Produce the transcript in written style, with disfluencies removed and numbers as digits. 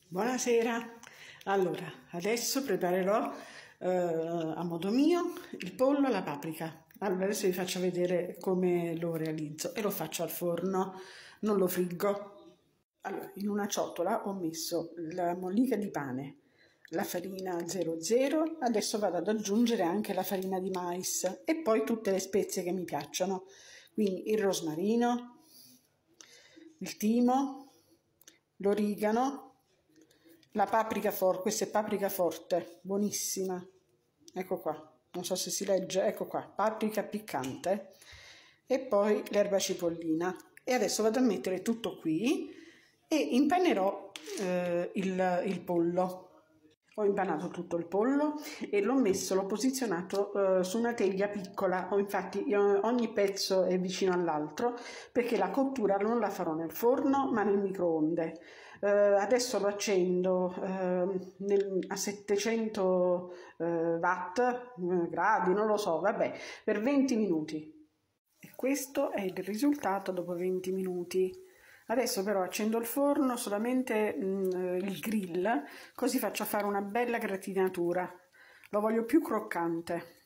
Buonasera, allora adesso preparerò a modo mio il pollo alla paprika. Allora adesso vi faccio vedere come lo realizzo e lo faccio al forno, non lo friggo. Allora, in una ciotola ho messo la mollica di pane, la farina 00, adesso vado ad aggiungere anche la farina di mais e poi tutte le spezie che mi piacciono, quindi il rosmarino, il timo, l'origano, la paprika forte, questa è paprika forte, buonissima, ecco qua, non so se si legge, ecco qua, paprika piccante, e poi l'erba cipollina. E adesso vado a mettere tutto qui e impanerò il pollo. Ho impanato tutto il pollo e l'ho posizionato su una teglia piccola, infatti ogni pezzo è vicino all'altro perché la cottura non la farò nel forno ma nel microonde. Adesso lo accendo a 700 watt, gradi, non lo so, vabbè, per 20 minuti. E questo è il risultato dopo 20 minuti. Adesso però accendo il forno, solamente il grill, così faccio fare una bella gratinatura. Lo voglio più croccante.